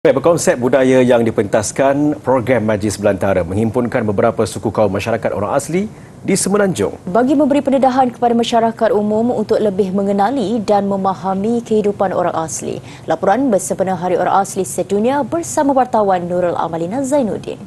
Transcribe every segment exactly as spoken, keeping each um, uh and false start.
Berkonsep budaya yang dipentaskan, program Majlis Belantara menghimpunkan beberapa suku kaum masyarakat orang asli di Semenanjung. Bagi memberi pendedahan kepada masyarakat umum untuk lebih mengenali dan memahami kehidupan orang asli. Laporan bersempena Hari Orang Asli Sedunia bersama wartawan Nurul Amalina Zainuddin.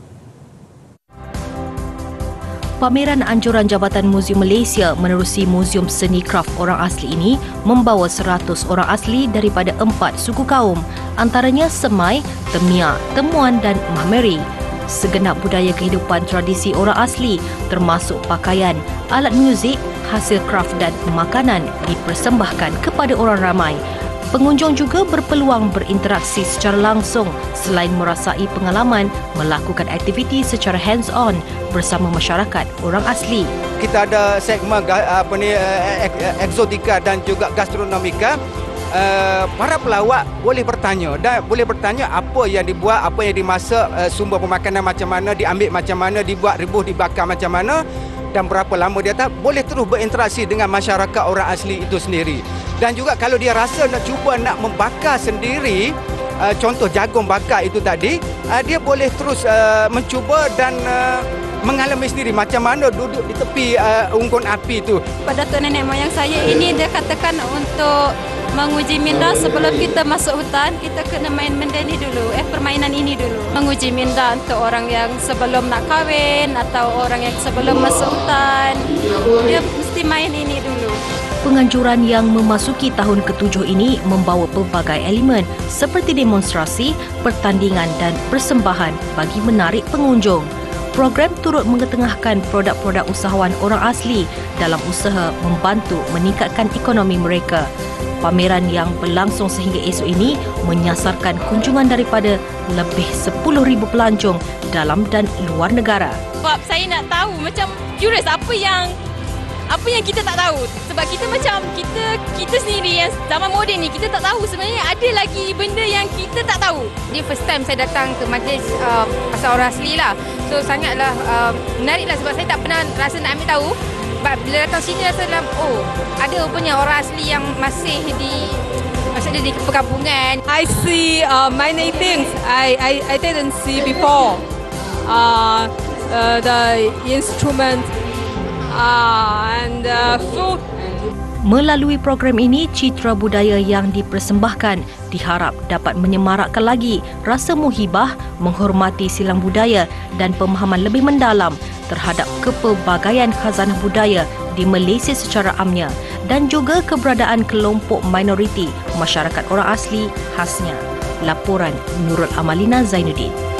Pameran anjuran Jabatan Muzium Malaysia menerusi Muzium Seni Kraf Orang Asli ini membawa seratus orang asli daripada empat suku kaum, antaranya Semai, Temia, Temuan dan Mahmeri. Segenap budaya kehidupan tradisi orang asli termasuk pakaian, alat muzik, hasil kraf dan makanan dipersembahkan kepada orang ramai. Pengunjung juga berpeluang berinteraksi secara langsung selain merasai pengalaman melakukan aktiviti secara hands-on bersama masyarakat orang asli. Kita ada segmen apa ni eksotika dan juga gastronomika. Uh, para pelawak boleh bertanya dan boleh bertanya apa yang dibuat, apa yang dimasak, uh, sumber pemakanan macam mana, diambil macam mana, dibuat rebus, dibakar macam mana dan berapa lama dia tak, boleh terus berinteraksi dengan masyarakat orang asli itu sendiri. Dan juga kalau dia rasa nak cuba nak membakar sendiri, uh, contoh jagung bakar itu tadi, uh, dia boleh terus uh, mencuba dan uh, mengalami sendiri macam mana duduk di tepi uh, unggun api itu. Pada tok nenek moyang saya ini dia katakan untuk menguji minda sebelum kita masuk hutan, kita kena main benda ni dulu, eh permainan ini dulu. Menguji minda untuk orang yang sebelum nak kahwin atau orang yang sebelum masuk hutan, dia mesti main ini dulu. Penganjuran yang memasuki tahun ketujuh ini membawa pelbagai elemen seperti demonstrasi, pertandingan dan persembahan bagi menarik pengunjung. Program turut mengetengahkan produk-produk usahawan orang asli dalam usaha membantu meningkatkan ekonomi mereka. Pameran yang berlangsung sehingga esok ini menyasarkan kunjungan daripada lebih sepuluh ribu pelancong dalam dan luar negara. Sebab saya nak tahu, macam curious apa yang apa yang kita tak tahu. Sebab kita macam kita kita sendiri yang zaman moden ni kita tak tahu sebenarnya ada lagi benda yang kita tak tahu. Ini first time saya datang ke majlis uh, pasal orang asli lah. So sangatlah uh, menarik lah sebab saya tak pernah rasa nak ambil tahu. Sebab bila datang sini rasa dalam, oh ada rupanya orang asli yang masih di maksudnya di perkampungan. I see uh, many things I I I didn't see before. Uh, uh, the instrument uh, and uh, food. Melalui program ini, citra budaya yang dipersembahkan diharap dapat menyemarakkan lagi rasa muhibah, menghormati silang budaya dan pemahaman lebih mendalam terhadap kepelbagaian khazanah budaya di Malaysia secara amnya dan juga keberadaan kelompok minoriti masyarakat orang asli khasnya. Laporan Nurul Amalina Zainuddin.